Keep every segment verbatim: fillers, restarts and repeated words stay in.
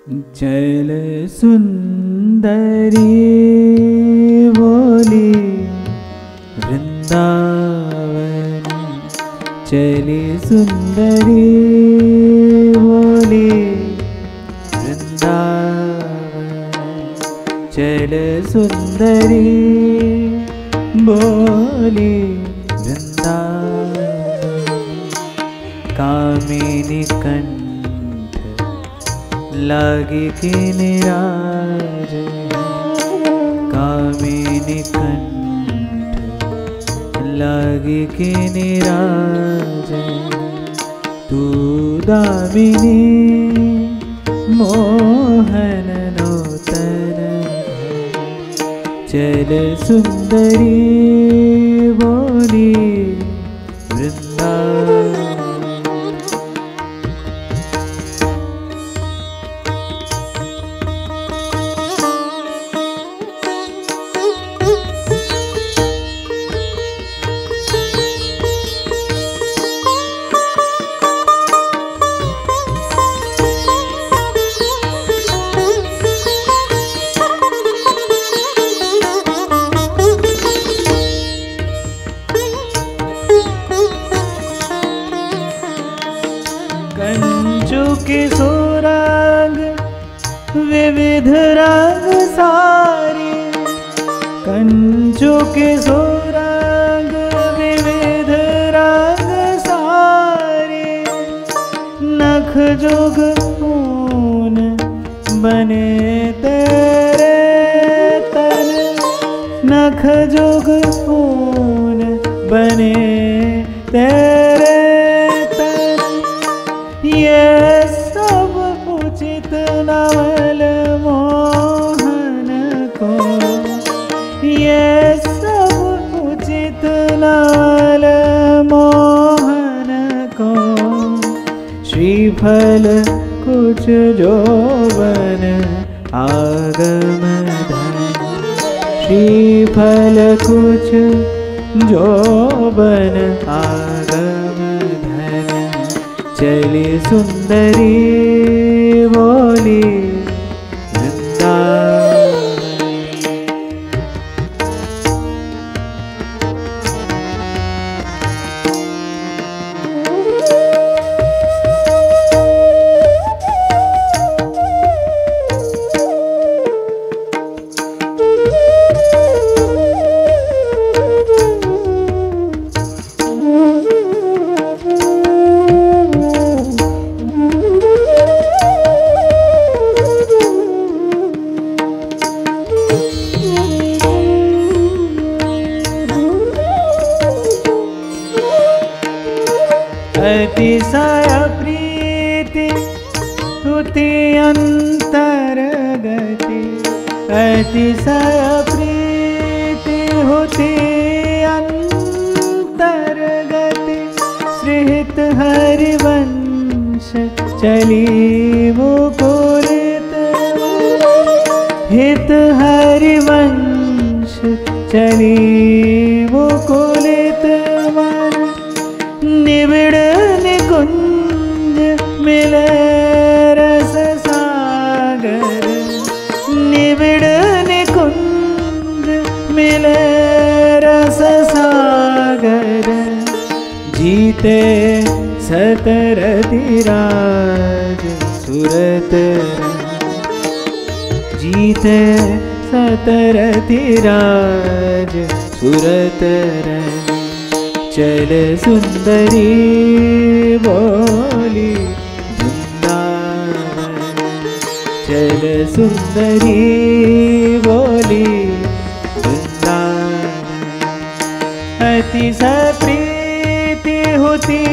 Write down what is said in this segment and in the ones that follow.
चल सुंदरी बोली वृंदावन, चली सुंदरी बोली वृंदावन, चल सुंदरी बोली वृंदावन। कामिनी कंठ लागी की निराज, कामिनी कंठ लागी की निराज। तू दामिनी मोहन नूतन, चल सुंदरी बोली वृंदावन। किशोरांग विविध रंग सारे, कंचु किशोरांग विविध रंग सारे। नख जुग ऊन बने तेरे तन, नख जुग ऊन बने तेरे तन। ये सब उचित नवल मोहन को, ये सब उचित नवल मोहन को। श्रीफल कुछ जोबन आगम धन, श्रीफल कुछ जोबन आगम धन। चली सुंदरी बोली वृंदावन। अतिशय प्रीति हुति अंतरगति, अतिशय प्रीति हुति अंतरगति। श्रीहित हरिवंश चली मुकुरित, हित हरिवंश चली मुकुलित मन। निबिड़ निकुंज मिले रस सागर, निबिड़ निकुंज मिले रस सागर। जीते सतरति राज सुरत, जीते सतरति राज सुरत। चल सुंदरी बोली वृंदावन, चल सुंदरी बोली वृंदावन। अतिशय प्रीति हुति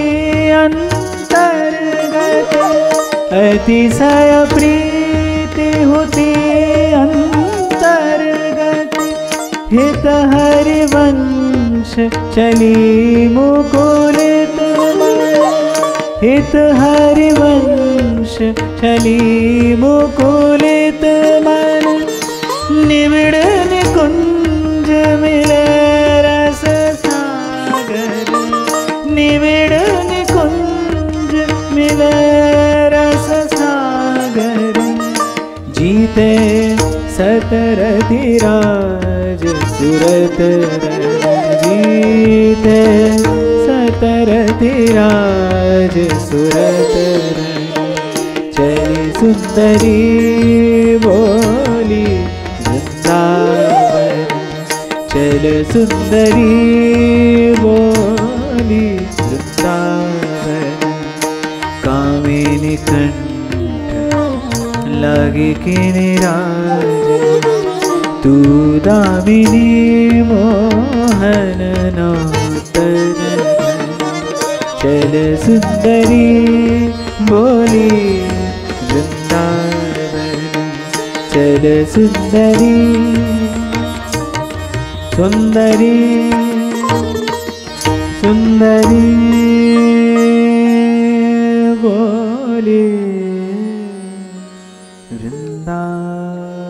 अंतरगत, अतिशय प्रीति हुति अंतरगत। हित हरिवंश चली मुकुलित मन, हित हरिवंश चली मुकुलित मन। निबिड़ निकुंज मिले रस सागर, निबिड़ निकुंज मिले रस सागर। जीते सतरथी राज सुरत जीते सतरथी राज सुरत चली सुंदरी बोली वृंदावन चल सुंदरी बोली वृंदावन कामिनी कंठ लगे कि निराज तू दामिनी मोहन नौतन चल सुंदरी बोली वृंदावन चल सुंदरी सुंदरी सुंदरी बोली वृंदावन।